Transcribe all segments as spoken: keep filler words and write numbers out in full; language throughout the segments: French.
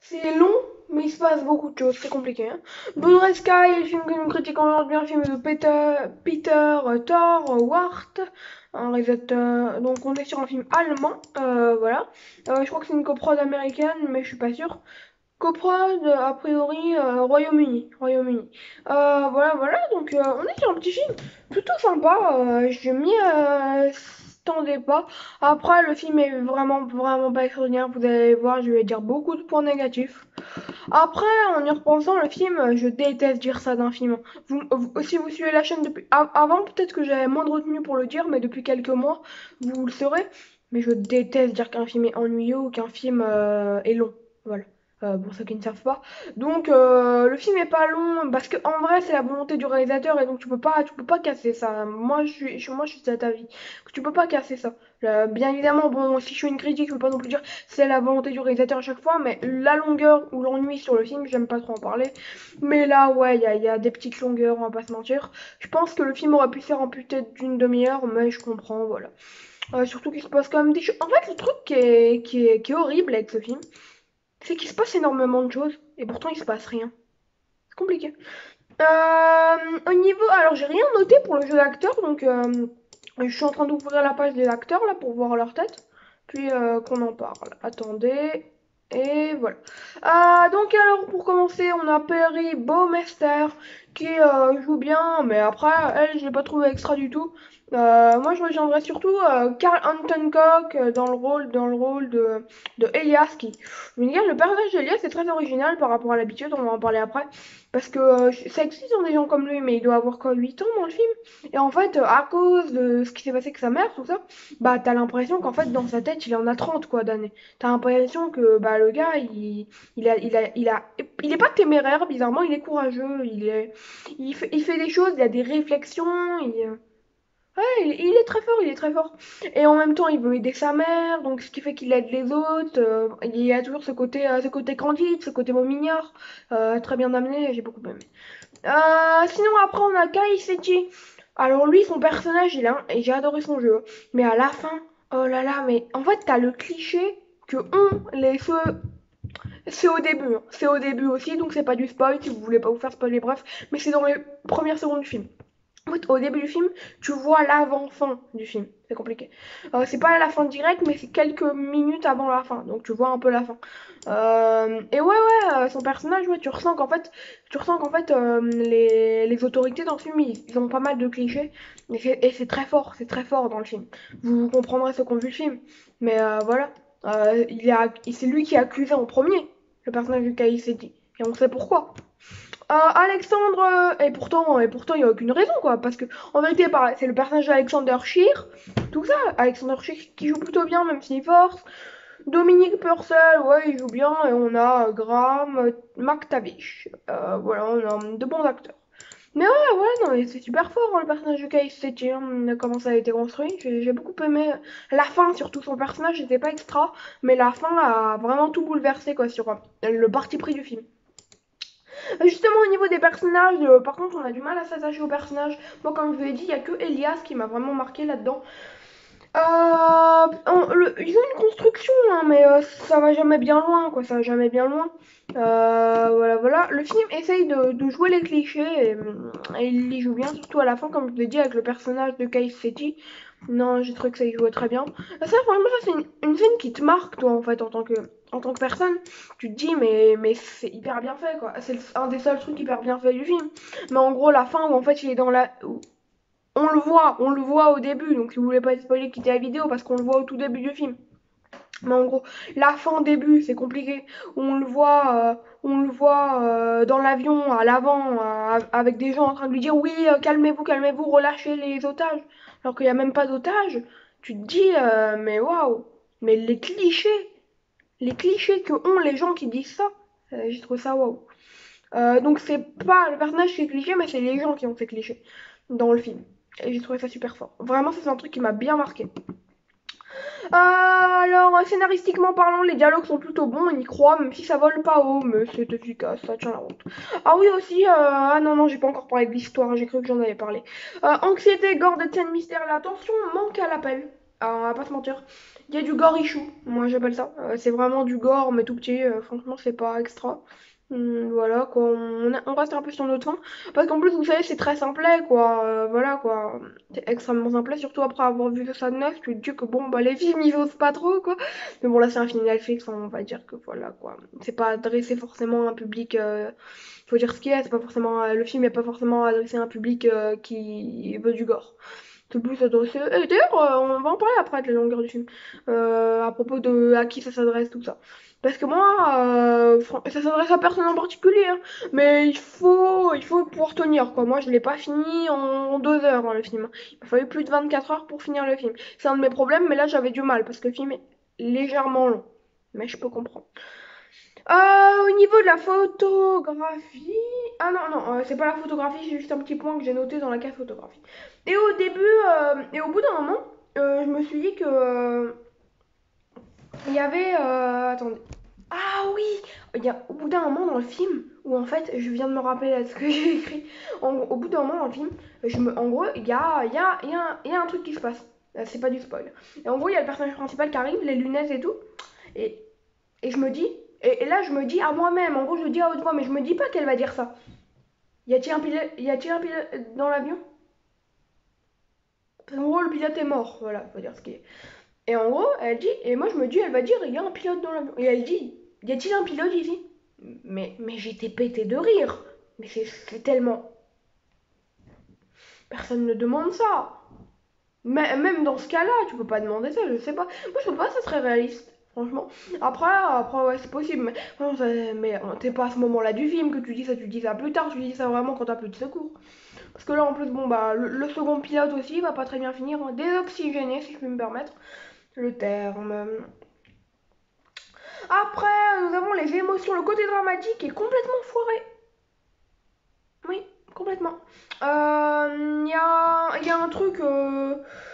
C'est long, mais il se passe beaucoup de choses, c'est compliqué. Hein. Blue Sky, le film que nous critiquons aujourd'hui, un film de Peter, Peter euh, Thor euh, Ward, un réalisateur. Donc on est sur un film allemand, euh, voilà. Euh, je crois que c'est une coprode américaine, mais je suis pas sûre. Coprode, a priori, euh, Royaume-Uni. Royaume-Uni. Euh, voilà, voilà, donc euh, on est sur un petit film plutôt sympa. Euh, je m'y euh, attendais pas. Après, le film est vraiment, vraiment pas extraordinaire. Vous allez voir, je vais dire beaucoup de points négatifs. Après, en y repensant, le film, je déteste dire ça d'un film. Vous, vous- si vous suivez la chaîne depuis av- avant, peut-être que j'avais moins de retenue pour le dire, mais depuis quelques mois, vous le saurez. Mais je déteste dire qu'un film est ennuyeux ou qu'un film euh, est long. Voilà. Euh, pour ceux qui ne savent pas. Donc euh, le film est pas long parce que en vrai c'est la volonté du réalisateur et donc tu peux pas tu peux pas casser ça. Moi je suis je- moi je suis de cet avis que tu peux pas casser ça. Euh, bien évidemment bon si je fais une critique je peux pas non plus dire c'est la volonté du réalisateur à chaque fois, mais la longueur ou l'ennui sur le film, j'aime pas trop en parler. Mais là, ouais, il y a, y a des petites longueurs, on va pas se mentir. Je pense que le film aurait pu faire en peut-être d'une demi-heure, mais je comprends, voilà. Euh, surtout qu'il se passe quand même des choses. En fait, le truc qui est, qui est, qui est horrible avec ce film, c'est qu'il se passe énormément de choses, et pourtant il se passe rien. C'est compliqué. Euh, au niveau. Alors, j'ai rien noté pour le jeu d'acteur, donc euh, je suis en train d'ouvrir la page des acteurs là pour voir leur tête, puis euh, qu'on en parle. Attendez. Et voilà. Euh, donc alors pour commencer, on a Perry Baumeister qui euh, joue bien, mais après elle je l'ai pas trouvé extra du tout. Euh, moi je reviendrai surtout euh, Carl Anton Cock euh, dans le rôle dans le rôle de, de Elias qui. Je veux dire le personnage d'Elias est très original par rapport à l'habitude, on va en parler après. Parce que euh, ça existe dans des gens comme lui, mais il doit avoir quoi, huit ans dans le film. Et en fait, euh, à cause de ce qui s'est passé avec sa mère, tout ça, bah t'as l'impression qu'en fait, dans sa tête, il en a trente quoi d'années. T'as l'impression que bah le gars, il, il a, il a, il a, il est pas téméraire, bizarrement, il est courageux, il est, il fait, il fait des choses, il a des réflexions, il, euh, ouais, il, il est très fort, il est très fort. Et en même temps, il veut aider sa mère, donc ce qui fait qu'il aide les autres. Euh, il y a toujours ce côté, euh, ce côté candide, ce côté mignard, euh, très bien amené, j'ai beaucoup aimé. Euh, sinon, après, on a Kai Seiji. Alors, lui, son personnage, il a, et j'ai adoré son jeu. Mais à la fin, oh là là, mais en fait, t'as le cliché que ont les feux. C'est au début, hein. C'est au début aussi, donc c'est pas du spoil si vous voulez pas vous faire spoiler, bref. Mais c'est dans les premières secondes du film. En fait, au début du film, tu vois l'avant-fin du film. C'est compliqué. Euh, c'est pas la fin directe, mais c'est quelques minutes avant la fin. Donc tu vois un peu la fin. Euh, et ouais, ouais, euh, son personnage, ouais, tu ressens qu'en fait, tu ressens qu'en fait, euh, les, les autorités dans le film, ils, ils ont pas mal de clichés. Et c'est, et c'est très fort, c'est très fort dans le film. Vous comprendrez ce qu'on vu le film. Mais euh, voilà. Euh, il a, c'est lui qui est accusé en premier, le personnage de Kai Seti. Et on sait pourquoi. Euh, Alexandre, euh, et pourtant, et pourtant, il n'y a aucune raison, quoi. Parce que, en vérité, pareil, c'est le personnage d'Alexander Scheer, tout ça. Alexander Scheer qui joue plutôt bien, même s'il force. Dominique Purcell, ouais, il joue bien. Et on a euh, Graham euh, McTavish. Euh, voilà, on a de bons acteurs. Mais ouais, ouais, non, mais c'est super fort, hein, le personnage de Kai Seti, hein, comment ça a été construit. J'ai j'ai beaucoup aimé la fin, surtout son personnage, n'était pas extra. Mais la fin a vraiment tout bouleversé, quoi, sur euh, le parti pris du film. Justement, au niveau des personnages, euh, par contre, on a du mal à s'attacher aux personnages. Moi, comme je vous l'ai dit, il n'y a que Elias qui m'a vraiment marqué là-dedans. Euh, on- le- ils ont une construction, hein, mais euh, ça va jamais bien loin, quoi. Ça va jamais bien loin. Euh, voilà, voilà. Le film essaye de, de jouer les clichés et, et il y joue bien, surtout à la fin, comme je vous l'ai dit, avec le personnage de Kai Seti. Non, j'ai trouvé que ça y jouait très bien. Ça, vraiment, ça, c'est une, une scène qui te marque, toi, en fait, en tant que, en tant que personne. Tu te dis, mais, mais c'est hyper bien fait, quoi. C'est un des seuls trucs hyper bien fait du film. Mais en gros, la fin où, en fait, il est dans la. On le voit, on le voit au début, donc si vous voulez pas être spoiler, quittez la vidéo parce qu'on le voit au tout début du film. Mais en gros, la fin début, c'est compliqué. On le voit, euh, on le voit euh, dans l'avion à l'avant, euh, avec des gens en train de lui dire oui, euh, calmez-vous, calmez-vous, relâchez les otages, alors qu'il n'y a même pas d'otages. Tu te dis, euh, mais waouh, mais les clichés, les clichés que ont les gens qui disent ça, euh, j'ai trouvé ça waouh. Euh, donc c'est pas le personnage qui est cliché, mais c'est les gens qui ont ces clichés dans le film. Et j'ai trouvé ça super fort. Vraiment, ça, c'est un truc qui m'a bien marqué. Euh, alors, scénaristiquement parlant, les dialogues sont plutôt bons, on y croit, même si ça vole pas haut, mais c'est efficace, ça tient la route. Ah oui, aussi, euh, ah non, non, j'ai pas encore parlé de l'histoire, j'ai cru que j'en avais parlé. Euh, anxiété, gore, scène mystère, la tension manque à l'appel. Alors, on va pas se mentir. Il y a du gorichou, moi j'appelle ça. Euh, c'est vraiment du gore, mais tout petit. Euh, franchement, c'est pas extra. Hum, voilà quoi, on, on reste un peu sur notre fin. Parce qu'en plus, vous savez, c'est très simplet quoi. Euh, voilà quoi. C'est extrêmement simplet, surtout après avoir vu ça de neuf. Tu te dis que bon, bah les films ils osent pas trop quoi. Mais bon, là c'est un film Netflix, on va dire que voilà quoi. C'est pas adressé forcément à un public. Euh, faut dire ce qu'il y a, c'est pas forcément. Euh, le film est pas forcément adressé à un public euh, qui veut du gore. C'est plus adressé. Et d'ailleurs, euh, on va en parler après de la longueur du film. Euh, à propos de à qui ça s'adresse, tout ça. Parce que moi, euh, ça s'adresse à personne en particulier, hein, mais il faut, il faut pouvoir tenir, quoi. Moi, je l'ai pas fini en deux heures, hein, le film. Il m'a fallu plus de vingt-quatre heures pour finir le film. C'est un de mes problèmes, mais là, j'avais du mal, parce que le film est légèrement long. Mais je peux comprendre. Euh, au niveau de la photographie. Ah non, non, euh, c'est pas la photographie, c'est juste un petit point que j'ai noté dans la case photographie. Et au début, euh, et au bout d'un moment, euh, je me suis dit que. euh, Il y avait. Euh, attendez. Ah oui! Il y a au bout d'un moment dans le film, où en fait, je viens de me rappeler là, ce que j'ai écrit. En- au bout d'un moment dans le film, je me, en gros, il y a, il y, a, il y, a un- il y a un truc qui se passe. Euh, C'est pas du spoil. Et en gros, il y a le personnage principal qui arrive, les lunettes et tout. Et et je me dis, et, et là je me dis à moi-même, en gros je dis à haute voix, mais je me dis pas qu'elle va dire ça. Y a-t-il un pilote, y a-t-il un pilote dans l'avion? En gros le pilote est mort, voilà, faut dire ce qui est. Et en gros elle dit, et moi je me dis, elle va dire, il y a un pilote dans l'avion. Et elle dit, y a-t-il un pilote ici? Mais, mais j'étais pété de rire. Mais c'est c'est tellement... Personne ne demande ça. Mais, même dans ce cas-là, tu peux pas demander ça, je sais pas. Moi, je trouve pas que ça serait réaliste, franchement. Après, après ouais, c'est possible, mais, non, ça- mais euh, t'es pas à ce moment-là du film que tu dis ça, tu dis ça plus tard, tu dis ça vraiment quand t'as plus de secours. Parce que là, en plus, bon, bah, le, le second pilote aussi va pas très bien finir, hein, désoxygéné, si je puis me permettre le terme. Après, nous avons les émotions, le côté dramatique est complètement foiré. Oui, complètement. Il euh, y, a, y a un truc. Euh,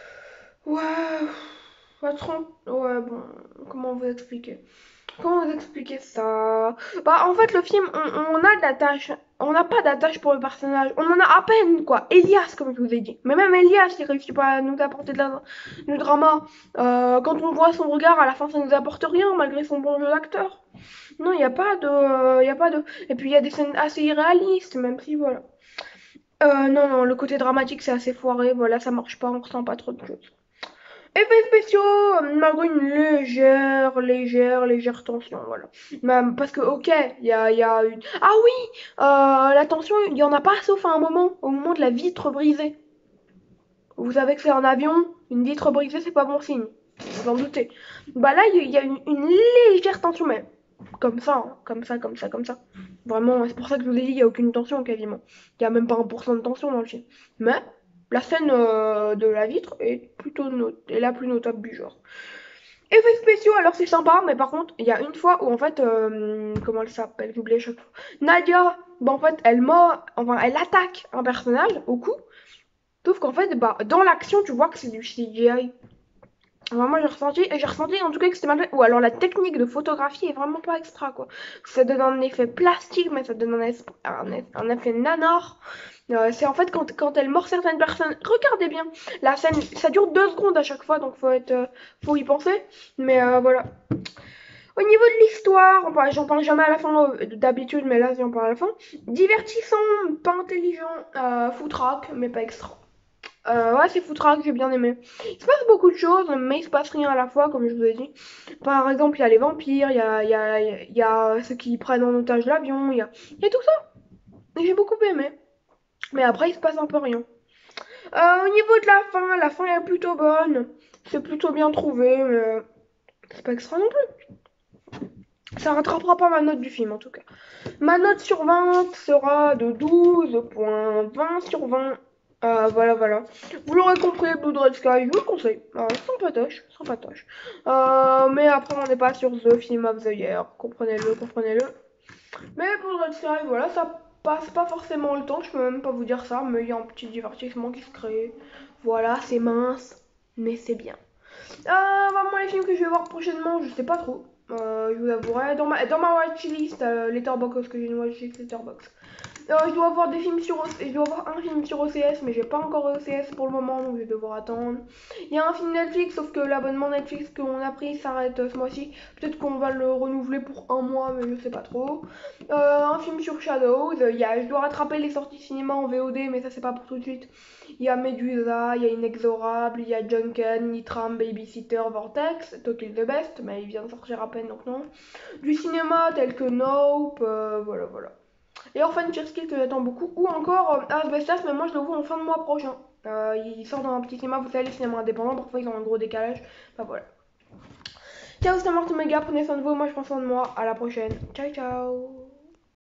ouais. Pas trop. Ouais, bon. Comment vous expliquer? Comment vous expliquer ça? Bah, en fait, le film, on, on a de l'attache. On n'a pas d'attache pour le personnage. On en a à peine, quoi. Elias, comme je vous ai dit. Mais même Elias, il réussit pas à nous apporter de la, du drama. Euh, quand on voit son regard, à la fin, ça nous apporte rien, malgré son bon jeu d'acteur. Non, il n'y a pas de. Il y a pas de. Et puis, il y a des scènes assez irréalistes, même si, voilà. Euh, non, non, le côté dramatique, c'est assez foiré. Voilà, ça marche pas, on ressent pas trop de choses. Effets spéciaux, euh, malgré une légère, légère, légère tension, voilà. Même parce que, ok, il y a, y a une... Ah oui, euh, la tension, il y en a pas, sauf à un moment, au moment de la vitre brisée. Vous savez que c'est un avion, une vitre brisée, c'est pas bon signe. Vous en doutez. Bah là, il y a une, une légère tension, mais comme ça, hein, comme ça, comme ça, comme ça. Vraiment, c'est pour ça que je vous ai dit, il n'y a aucune tension quasiment. Il n'y a même pas un pour cent de tension dans le film. Mais la scène euh, de la vitre est plutôt not est la plus notable du genre. Effets spéciaux, alors c'est sympa, mais par contre, il y a une fois où en fait, euh, comment elle s'appelle, j'oublie à chaque fois. Nadia, bah en fait, elle mord, enfin, elle attaque un personnage au cou, sauf qu'en fait, bah, dans l'action, tu vois que c'est du C G I. Vraiment, j'ai ressenti, j'ai ressenti en tout cas que c'était mal fait. Ou alors la technique de photographie est vraiment pas extra, quoi. Ça donne un effet plastique, mais ça donne un, es- un, eff- un effet nanar. Euh, c'est en fait quand, quand elle mord certaines personnes. Regardez bien, la scène, ça dure deux secondes à chaque fois, donc faut être, euh, faut y penser. Mais euh, voilà. Au niveau de l'histoire, on parle- j'en parle jamais à la fin euh, d'habitude, mais là j'en parle à la fin. Divertissant, pas intelligent, euh, foutraque, mais pas extra. Euh, ouais, c'est foutraque, j'ai bien aimé. Il se passe beaucoup de choses, mais il se passe rien à la fois, comme je vous ai dit. Par exemple, il y a les vampires, il y a, il y a, il y a ceux qui prennent en otage l'avion, il y a, il y a tout ça. Et j'ai beaucoup aimé. Mais après, il se passe un peu rien. Euh, au niveau de la fin, la fin est plutôt bonne. C'est plutôt bien trouvé, mais c'est pas extra non plus. Ça rattrapera pas ma note du film, en tout cas. Ma note sur vingt sera de douze virgule vingt sur vingt. Euh, voilà, voilà. Vous l'aurez compris, Blood Red Sky, je vous le conseille. Euh, sans patoche, sans patoche. Euh, mais après, on n'est pas sur The Film of the Year. Comprenez-le, comprenez-le. Mais Blood Red Sky, voilà, ça passe pas forcément le temps. Je peux même pas vous dire ça, mais il y a un petit divertissement qui se crée. Voilà, c'est mince, mais c'est bien. Euh, vraiment, les films que je vais voir prochainement, je sais pas trop. Euh, je vous avouerai. Dans ma, dans ma watchlist, euh, Letterboxd, parce que j'ai une watchlist Letterboxd. Euh, je dois avoir des films sur O C S, je dois avoir un film sur O C S, mais j'ai pas encore O C S pour le moment, donc je vais devoir attendre. Il y a un film Netflix, sauf que l'abonnement Netflix qu'on a pris s'arrête euh, ce mois-ci. Peut-être qu'on va le renouveler pour un mois, mais je sais pas trop. Euh, un film sur Shadows. Il y a, je dois rattraper les sorties cinéma en V O D, mais ça c'est pas pour tout de suite. Il y a Medusa, il y a Inexorable, il y a Junken, Nitram, Babysitter, Vortex, Tokyo the Best, mais il vient de sortir à peine donc non. Du cinéma tel que Nope, euh, voilà voilà. Et Orphan Cherski que j'attends beaucoup, ou encore euh, Asbestas, mais moi je le vois en fin de mois prochain. Euh, il sort dans un petit cinéma, vous savez, les cinémas indépendants, parfois ils ont un gros décalage. Enfin voilà. Ciao, c'était Martin Mega, prenez soin de vous, moi je prends soin de moi, à la prochaine. Ciao ciao.